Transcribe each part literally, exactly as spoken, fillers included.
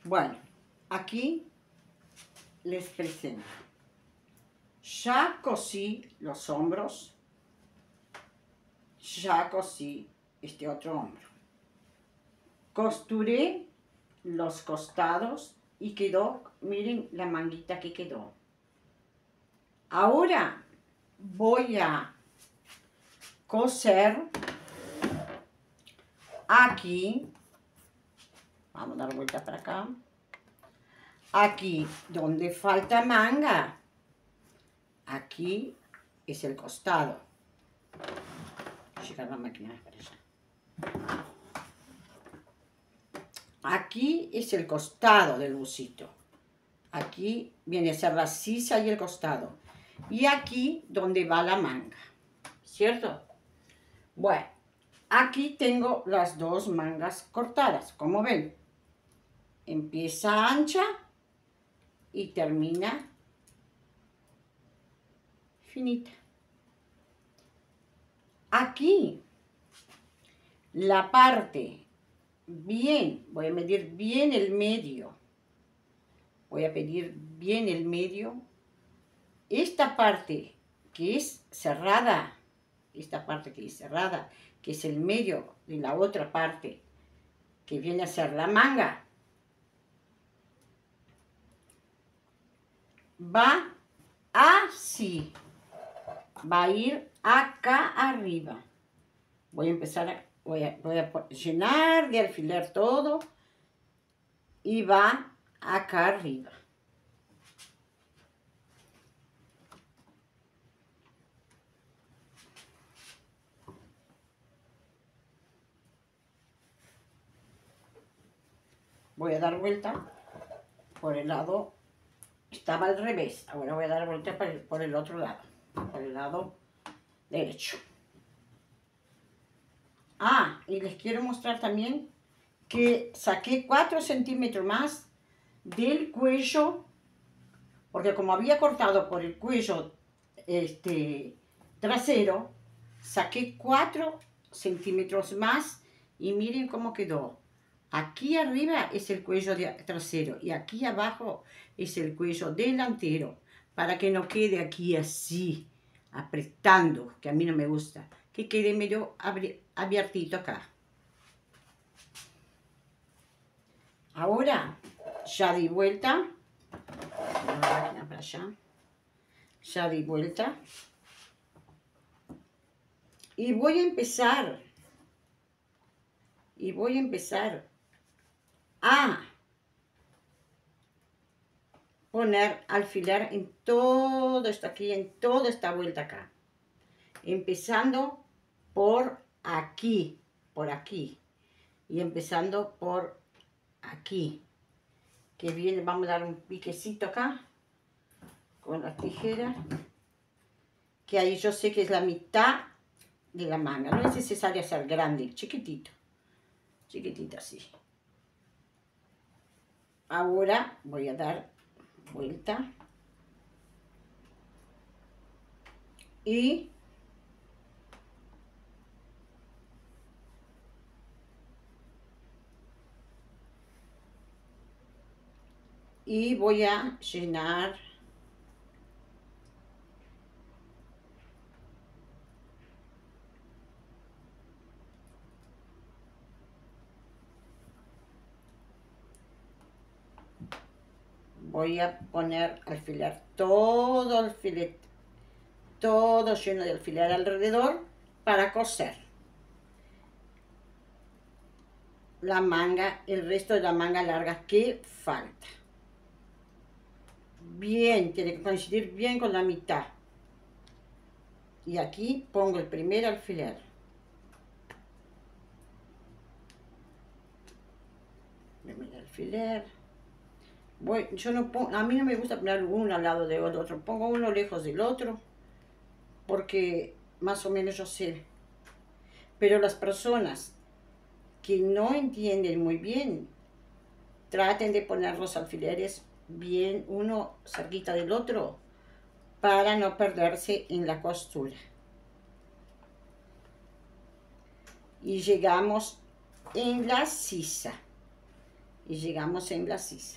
Bueno, aquí les presento. Ya cosí los hombros, ya cosí este otro hombro. Costuré los costados y quedó, miren la manguita que quedó. Ahora voy a coser aquí, vamos a dar vuelta para acá, aquí donde falta manga, aquí es el costado. Llegar la máquina para allá. Aquí es el costado del busito. Aquí viene a ser la sisa y el costado. Y aquí donde va la manga, ¿cierto? Bueno, aquí tengo las dos mangas cortadas, como ven. Empieza ancha y termina finita. Aquí, la parte bien, voy a medir bien el medio. Voy a pedir bien el medio. Esta parte que es cerrada, esta parte que es cerrada, que es el medio de la otra parte, que viene a ser la manga, va así, va a ir acá arriba. Voy a empezar a, voy a, voy a llenar de alfiler todo y va acá arriba. Voy a dar vuelta por el lado, estaba al revés, ahora voy a dar vuelta por el, por el otro lado, por el lado derecho. Ah, y les quiero mostrar también que saqué cuatro centímetros más del cuello, porque como había cortado por el cuello este, trasero, saqué cuatro centímetros más y miren cómo quedó. Aquí arriba es el cuello de trasero y aquí abajo es el cuello delantero, para que no quede aquí así, apretando, que a mí no me gusta, que quede medio abiertito acá. Ahora ya di vuelta, la máquina para allá, ya di vuelta y voy a empezar, y voy a empezar a poner alfiler en todo esto aquí, en toda esta vuelta acá, empezando por aquí, por aquí, y empezando por aquí, que viene, vamos a dar un piquecito acá, con la tijera, que ahí yo sé que es la mitad de la manga, no es necesario hacer grande, chiquitito, chiquitito así. Ahora voy a dar vuelta y y voy a llenar voy a poner alfiler, todo alfiler, todo lleno de alfiler alrededor para coser la manga, el resto de la manga larga que falta. Bien, tiene que coincidir bien con la mitad. Y aquí pongo el primer alfiler. Primer alfiler. Voy, yo no pongo, a mí no me gusta poner uno al lado del otro, pongo uno lejos del otro, porque más o menos yo sé. Pero las personas que no entienden muy bien, traten de poner los alfileres bien uno cerquita del otro, para no perderse en la costura. Y llegamos en la sisa. y llegamos en la sisa.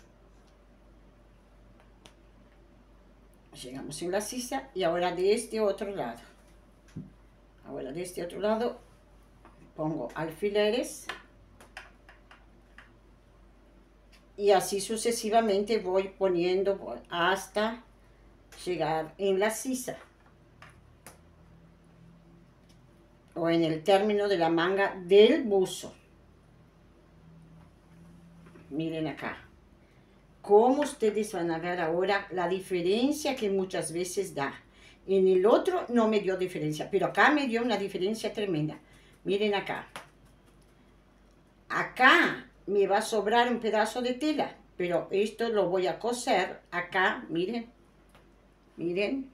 Llegamos en la sisa y ahora de este otro lado. Ahora de este otro lado pongo alfileres y así sucesivamente voy poniendo hasta llegar en la sisa o en el término de la manga del buzo. Miren acá, cómo ustedes van a ver ahora la diferencia que muchas veces da. En el otro no me dio diferencia, pero acá me dio una diferencia tremenda. Miren acá. Acá me va a sobrar un pedazo de tela, pero esto lo voy a coser acá, miren. Miren.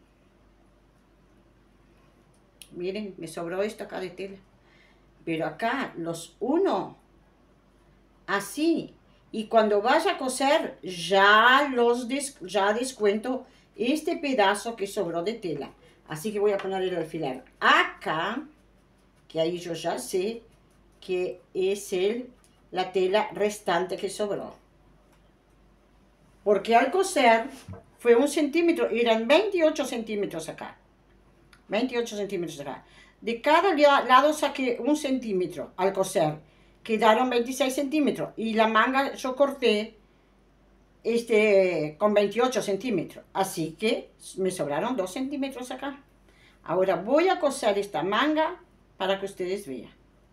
Miren, me sobró esto acá de tela. Pero acá los uno así. Y cuando vaya a coser, ya, los des, ya descuento este pedazo que sobró de tela. Así que voy a poner el alfiler acá, que ahí yo ya sé que es el, la tela restante que sobró. Porque al coser fue un centímetro, eran veintiocho centímetros acá. veintiocho centímetros acá. De cada lado saqué un centímetro al coser. Quedaron veintiséis centímetros. Y la manga yo corté este, con veintiocho centímetros. Así que me sobraron dos centímetros acá. Ahora voy a coser esta manga para que ustedes vean.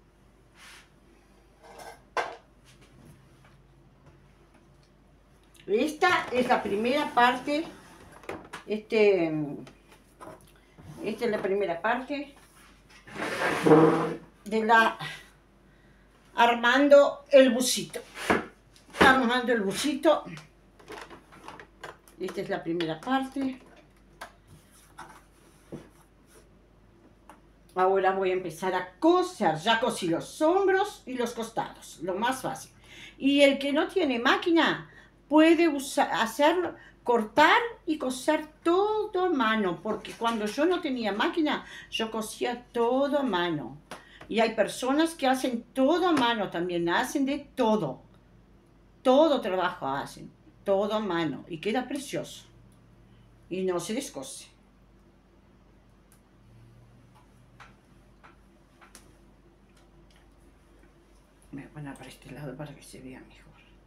Esta es la primera parte. Este, esta es la primera parte de la armando el busito. Armando el busito. Esta es la primera parte. Ahora voy a empezar a coser. Ya cosí los hombros y los costados. Lo más fácil. Y el que no tiene máquina puede usar, hacerlo, cortar y coser todo a mano. Porque cuando yo no tenía máquina, yo cosía todo a mano. Y hay personas que hacen todo a mano también. Hacen de todo. Todo trabajo hacen. Todo a mano. Y queda precioso. Y no se descose. Me voy a poner para este lado para que se vea mejor.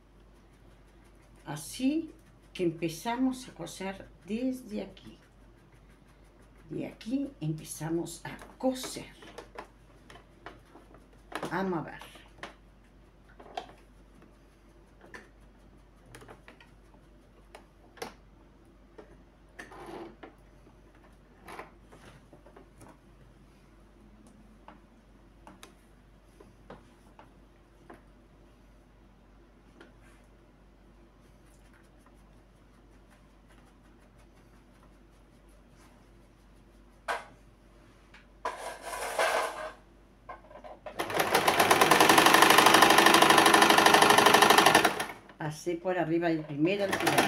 Así que empezamos a coser desde aquí. De aquí empezamos a coser. Vamos a ver. Pasé por arriba del primer alfiler.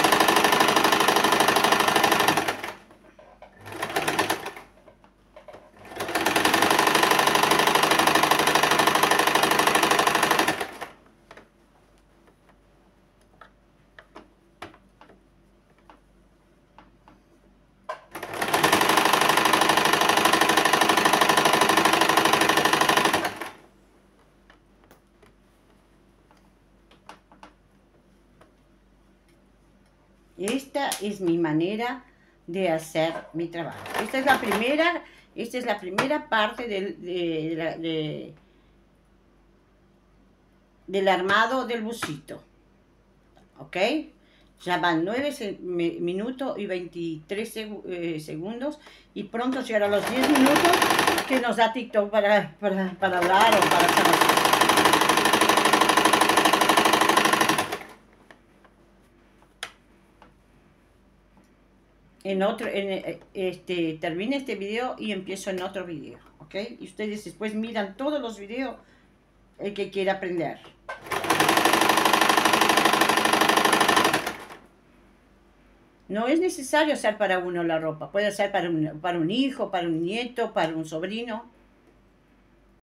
Esta es mi manera de hacer mi trabajo. Esta es la primera, esta es la primera parte del, de, de, de, del armado del busito. ¿Ok? Ya van nueve minutos y veintitrés eh, segundos y pronto llegará los diez minutos que nos da TikTok para, para, para hablar o para hacer. En otro, en, este, termine este video y empiezo en otro video, ¿ok? Y ustedes después miran todos los videos, el que quiera aprender. No es necesario hacer para uno la ropa, puede ser para un, para un hijo, para un nieto, para un sobrino.